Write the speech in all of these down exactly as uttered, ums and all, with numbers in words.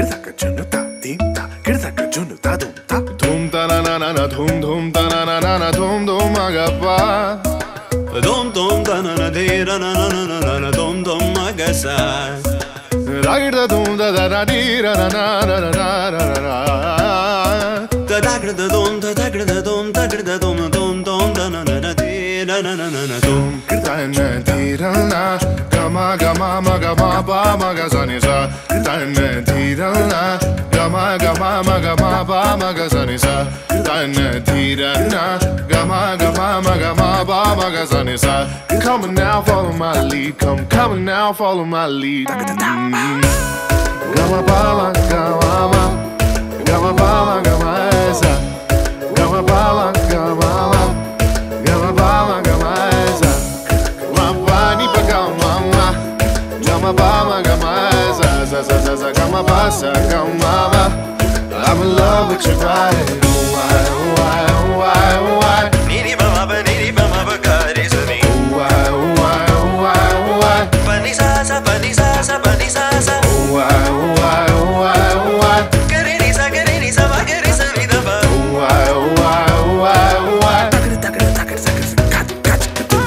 Kirdaka chunu ta dim ta, kirdaka chunu ta dum ta. Dum ta na na na na, dum dum ta na na na na, dum dum agapa. Dum dum ta na na de ra na na na na na, dum dum agasa. Ragda dum da da da di ra na na na na na na. Da da da dum da da da dum da da dum dum dum da na na na de ra na na na na dum. Kirta na di ra na, gama gama ma gama ba ma ga sa ni sa. Kirta na di ra na, gama gama ma gama ba ma ga sa ni sa. Kirta na di ra na, gama gama ma gama ba ma ga sa ni sa. Come on now, follow my lead. Come, come on now, follow my lead. Gama ba ma gama ma, gama ba ma gama sa. Gama ba ma gama ma, gama ba ma gama sa. Gama ba ni pa gama ma, gama ba ma gama sa sa sa sa sa. Gama ba sa gama ma. I'm in love with your body. Oh why, oh why, oh why, oh why. Niri ba ma ba niri ba ma ba ga re sa ni. Oh why, oh why, oh why, oh why. Pa ni sa sa pa ni sa sa pa ni sa sa. Oh why, oh why, oh why, oh why. Ga re ni sa ga re ni sa ba ga re sa ni da ba. Oh why, oh why, oh why, oh why. Takra takra takra takra kat kat kat.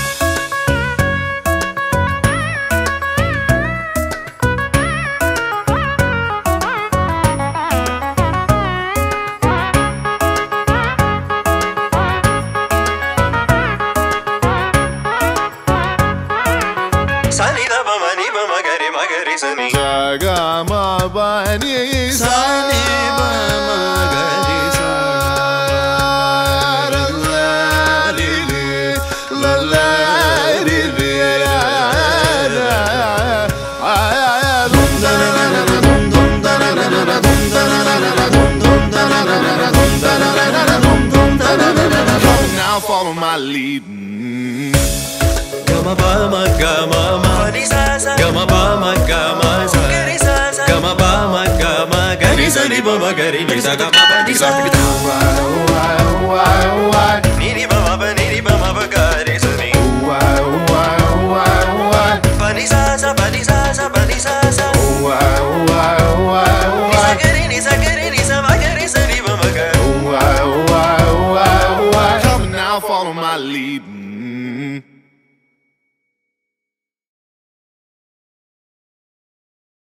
Sa ni da ba ma ni ba ma ga re ma ga re sa ni. Sa ga ma ba ni Sa ni ba ma ga re sa. la la li li la la li li la la. Dum da na na na dum dum da na na na dum da na na na dum dum da na na na dum da na na na dum dum da na na na. Now follow my lead. Gama ba ma gama ma ni sa sa. Gama ba ma gama sa. Ga re sa sa. Gama ba ma gama ga re sa ni ba ma ga re ni sa gama ba ni sa. Why, oh why, oh why, oh why. Niri ba ma ba niri ba ma ba ga re sa ni. Why, oh why, oh why, oh why. Pa ni sa sa pa ni sa sa pa ni sa sa. Why, oh why, oh why, oh Ni sa why. ga re ni sa ga re ni sa ma ga re sa ni ba ma ga. Why, oh why, oh why, oh why. Come now, follow my lead.